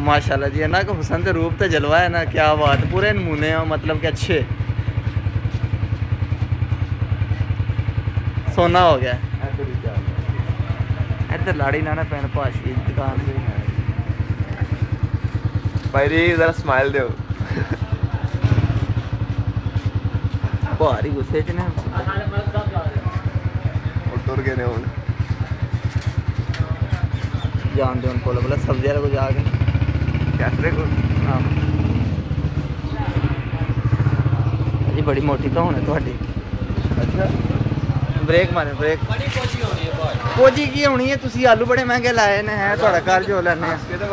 माशाल्लाह जी है ना, कि हुसन ते रूप ते जलवा है ना, क्या बात, पूरे नमूने हो मतलब कि अच्छे। सोना हो गया इधर लाड़ी लाना पैन भाश की दुकान भाई जी जरा स्माइल दो भारी गुस्से च ने तुर गए ने हुन जान दे उनको बोला सब्जी वाले को जाके कैसरे को हाँ जी बड़ी मोटी तो होने थोड़ी। अच्छा ब्रेक मारे ब्रेक कोजी की होनी है। तुसी आलू बड़े महंगे लाए ने है थोड़ा घर जो लेने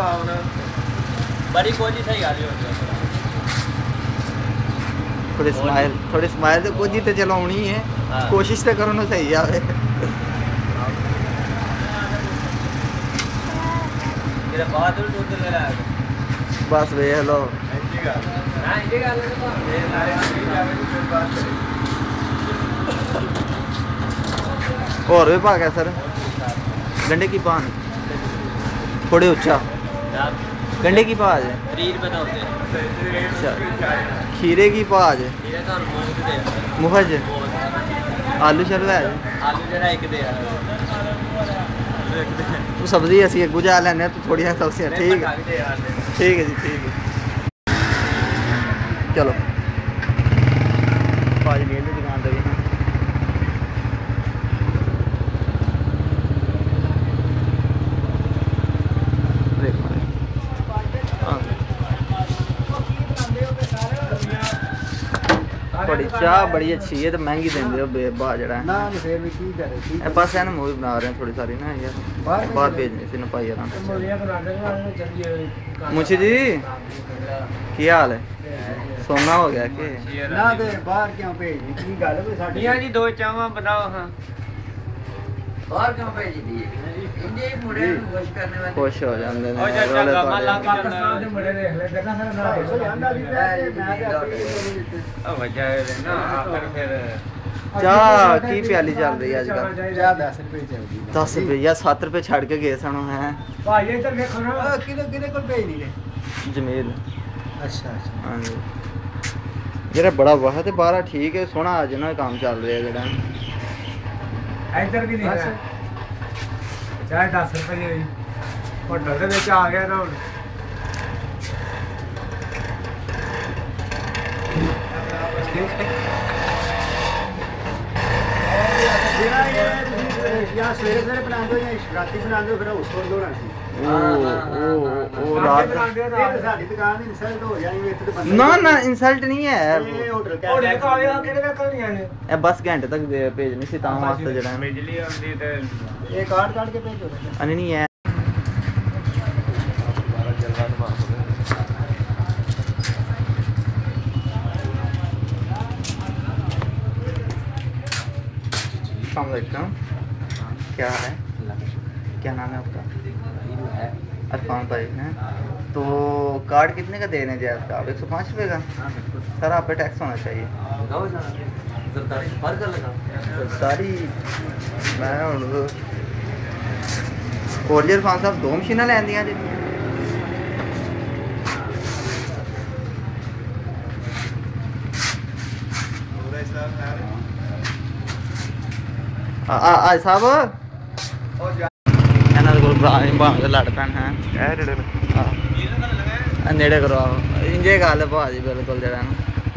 बड़ी कोजी सही आ रही होती है। थोड़ी स्माइल तो कोजी तो चलो होनी है। हाँ। कोशिश तो करो ना सही आवे। बस वे हेलो और भी भाग है सर गंडे की पान थोड़े उच्चा गंडे की पाज है अच्छा खीरे की पाज है मुफज आलू चल रहा है तू सब्जी असी अगू जा लैने तू थोड़ी सब्जियां ठीक है जी ठीक है चलो पाज ले दुकान पे बड़ी चाह बड़ी अच्छी है तो महंगी देंगे हो बेबा जड़ा है बस है ना मूवी बना रहे हैं थोड़ी सारी ना यार बाहर भेजनी सी ना भाई यार मुंशी जी क्या हाल है सोना हो गया कि ना दे बाहर क्यों भेजनी की गल है साडी जी दो चावा बनाओ हां बाहर क्यों भेजी दी इंजे मुंडे नु खुश करने वाले खुश हो जांदे ने ओ चाचा गमा ला पाकिस्तान दे मुंडे देख ले करना सारा ना ਜਾਂਦਾ ਦੀ ओ वजह है ना आखिर फिर चाह की प्याली चल रही है आजकल चाह 10 रुपए चलदी 10 रुपए या 7 रुपए छड़ के गए सन है भाई इधर देखो ना किने को भेज नहीं ले जमील अच्छा अच्छा हां जी जरा बड़ा वाह ते 12 ठीक है सोना आज ना काम चल रहा है जड़ा इधर भी नहीं है चाहे 10 रुपए ਦੀ ਹੋਈ ਹੋਟਲ ਦੇ ਵਿੱਚ ਆ ਗਿਆ ਨਾ ਹੁਣ या सवेरे सवेरे बना दो या राती बना दो फिर उस को दोना सी ओ रात साडी दुकान इंसल्ट हो जानी इत्थे बंदे ना ना इंसल्ट नहीं है ये होटल का होटल का आया किहड़े वेकल नहीं आने ए बस घंटे तक भेजनी सी तां वास्ते जड़ा बिजली आंदी ते ये कार्ड काट के भेजो अने नहीं है अस्सलाम वालेकुम क्या है क्या नाम है आपका अरफान भाई हैं तो कार्ड कितने का देने जाए आपका आप 105 रुपये का सर आप पे टैक्स होना चाहिए सारी मैं कोरियर खान साहब 2 मशीना लैन दियां जी आज साहब ਇਹਨਾਂ ਦੇ ਕੋਲ ਭਾਂ ਦੇ ਲੜ ਪੈਣ ਹੈ ਇਹ ਨੇੜੇ ਹਾਂ ਨੇੜੇ ਕਰੋ ਇੰਜੇ ਗੱਲ ਹੈ ਭਾਜੀ ਬਿਲਕੁਲ ਜਿਹੜਾ ਨਾ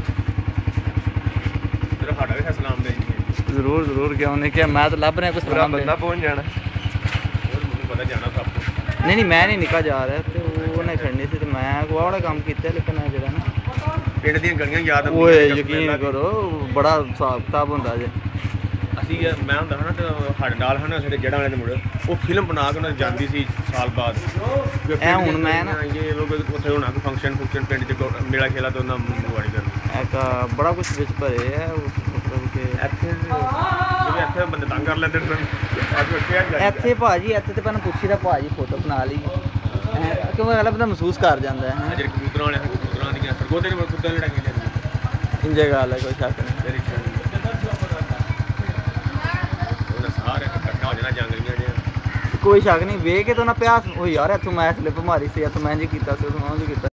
ਤੇਰਾ ਸਾਡਾ ਵੀ ਸਲਾਮ ਦੇ ਜ਼ਰੂਰ ਜ਼ਰੂਰ ਕਿਉਂ ਨਹੀਂ ਕਿ ਮੈਂ ਤਾਂ ਲੱਭ ਰਿਹਾ ਕੋਈ ਸਲਾਮ ਬੰਦਾ ਪਹੁੰਚ ਜਾਣਾ ਹੋਰ ਮੈਨੂੰ ਪਤਾ ਜਾਣਾ ਸਭ नहीं मैं नहीं निकल जा रहा तो उन्हें खड़नी थी तो मैं बड़ा काम किया लेकिन जो ना पिंड दी गलियां याद वो यकीन करो बड़ा हिसाब किताब होंदा जे ਅਸੀਂ ਮੈਂ ਹੁੰਦਾ ਹਾਂ ਨਾ ਸਾਡੇ ਨਾਲ ਹਨ ਸਾਡੇ ਜੜਾਂ ਵਾਲੇ ਦੇ ਮੁੰਡੇ ਉਹ ਫਿਲਮ ਬਣਾ ਕੇ ਉਹਨਾਂ ਜਾਂਦੀ ਸੀ ਸਾਲ ਬਾਅਦ ਐ ਹੁਣ ਮੈਂ ਨਾ ਇਹ ਲੋਕ ਉੱਥੇ ਹੋਣਾ ਕੋਈ ਫੰਕਸ਼ਨ ਪਿੰਡ 'ਚ ਮੇਲਾ ਖੇਲਾ ਤੋਂ ਉਹਨਾਂ ਮੋਵਾੜੀ ਕਰਨ ਇੱਕ ਬੜਾ ਕੁਝ ਵਿੱਚ ਭਰੇ ਹੈ ਮਤਲਬ ਕਿ ਇੱਥੇ ਜਿਵੇਂ ਇੱਥੇ ਬੰਦੇ ਤੰਗ ਕਰ ਲੈਂਦੇ ਨੇ ਇੱਥੇ ਭਾਜੀ ਇੱਥੇ ਤੇ ਪਹਿਲਾਂ ਪੁੱਛੀ ਦਾ ਭਾਜੀ ਫੋਟੋ ਬਣਾ ਲਈ ਕਿਉਂਕਿ ਅਗਲਾ ਬੰਦਾ ਮਹਿਸੂਸ ਕਰ ਜਾਂਦਾ ਹੈ ਜਿਹੜੇ ਕਬੂਤਰਾਂ ਵਾਲੇ ਕਬੂਤਰਾਂ ਦੀਆਂ ਸਰਗੋਤੇ ਨੇ ਕੁੱਤੇ ਲੜਾਈਆਂ ਜਾਂਦੀਆਂ ਇੰਜੇ ਗੱਲ ਹੈ ਕੋਈ ਸ਼ੱਕ ਨਹੀਂ ਤੇਰੀ ਉਹਨਾਂ ਸਾਰੇ ਇਕੱਠਾ ਹੋ ਜਾਣਾ ਜੰਗਲੀਆਂ कोई शक नहीं वे के तो ना प्यास ओ यार इथों मैं स्लिप मारी सी इथों मैं जी कीता सी उथों जी कीता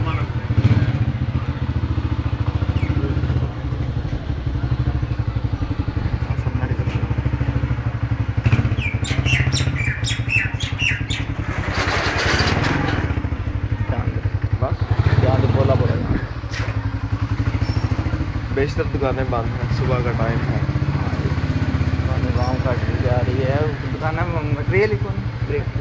बेशतर दुकानें बंद हैं, सुबह का टाइम है, आराम कट जा रही है दुकान मटेरियल ही कौन ब्रेक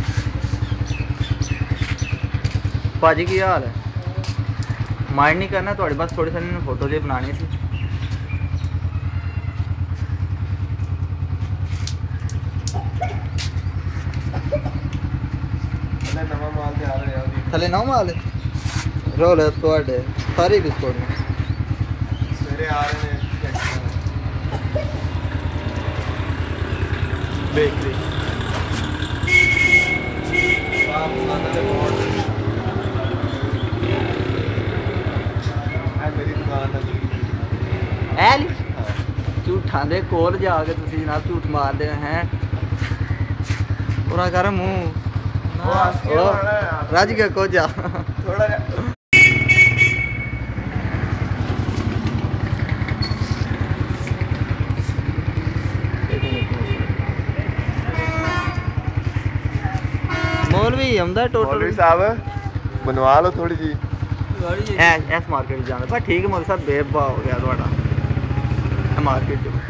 भाजी की हाल है माइंड नहीं करना थोड़ी बस थोड़ी सारी फोटो जी बनानी सी थले नवा माल रोल थोड़े सारे बिस्कुट ने आ रहे हैं बेकरी झूठा दे कोल जाके तुसी जनाब झूठ मारते हैं पूरा कर मुंह राज के को जा थोड़ा मौलवी आंदा टोटल मौलवी साहब बनवा लो थोड़ी जी एस मार्केट जाना पर ठीक है मौलवी साहब बेबा हो गया थोड़ा मार्केट जो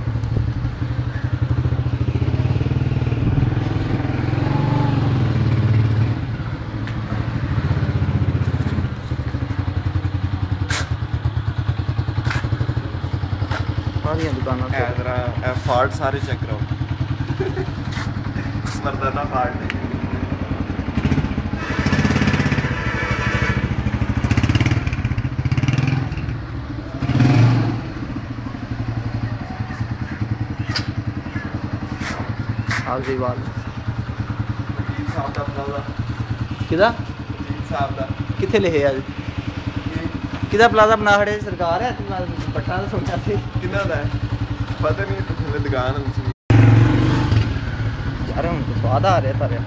सारी दुकान फाल्ट सारे चेक करो मर्दाना फाल्ट आलजी वाल साहब दा प्लाजा किदा साहब दा किथे लिखे आज किदा प्लाजा बना खड़े सरकार है पट्टा तो सुनया सी किन्ना दा पता नहीं तो दुकान यार हम तो स्वाद आ रहा था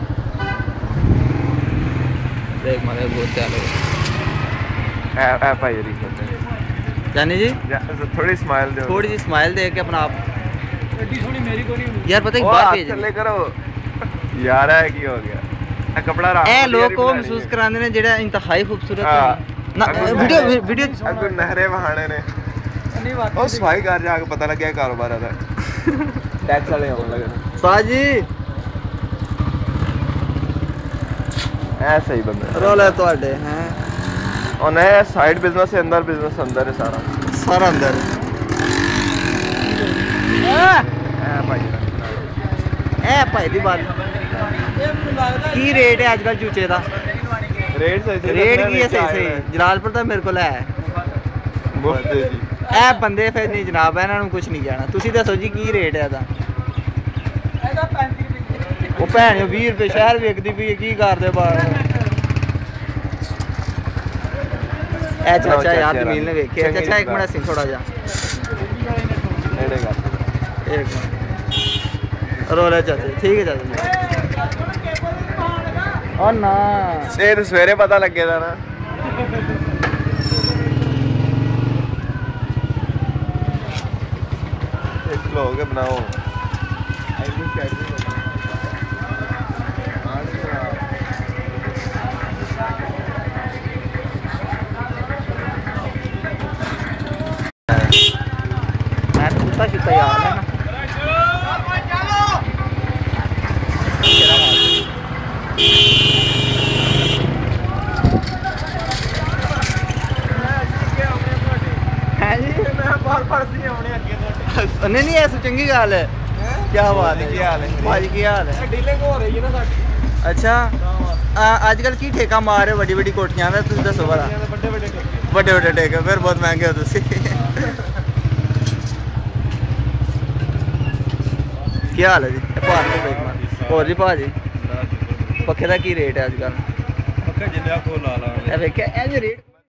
देख मारे बहुत चालू है भाई रिश्वत जानी जी थोड़ी स्माइल दे थोड़ी सी स्माइल दे के अपना आप एडी सोनी मेरी को नहीं यार पता है बात भेज चले करो यार है की हो गया कपड़ा रहा ए लोग को महसूस कराने ने जेड़ा इंतहाई खूबसूरत ना वीडियो अगर नहरे बहाने ने नहीं बात ओ सफाई कर जाके पता लग गया कारोबार है टैक्स वाले होने लगे साजी ऐसे ही बंदे रोल है तोड़े हैं और नए साइड बिजनेस से अंदर बिजनेस अंदर है सारा अंदर भाई दी बात की रेट है आजकल चूचे का रेट की है सही जलालपुर तो मेरे को है ए बंदे फिर नहीं जनाब इन्होंने कुछ नहीं कहना तुसी दसो जी की रेट है वो भैन 20 रुपए शहर विकदी पई की करदे चाचा यार जमीन ने वेखे चाचा एक मिनट सी थोड़ा जा एक मिनट रोले चाचा ठीक है चाचा और ना ये तो सवेरे पता लगेगा ना लोग बनाओ मैं कुत्ता शुत्ता यार है ना नहीं ऐसी चंगी गल है क्या बात है भाजी की हाल है डीलिंग हो रही है ना साडी अच्छा आजकल की ठेका मार रहे बड़ी बड़ी कोठियां दा तुम दसो बड़ा बड़े ठेके फिर बहुत महंगे हो तुसी क्या हाल है जी भाजी और जी भाजी पक्खे का की रेट है आजकल पक्का जिंदा को ला ला वेख्या रेट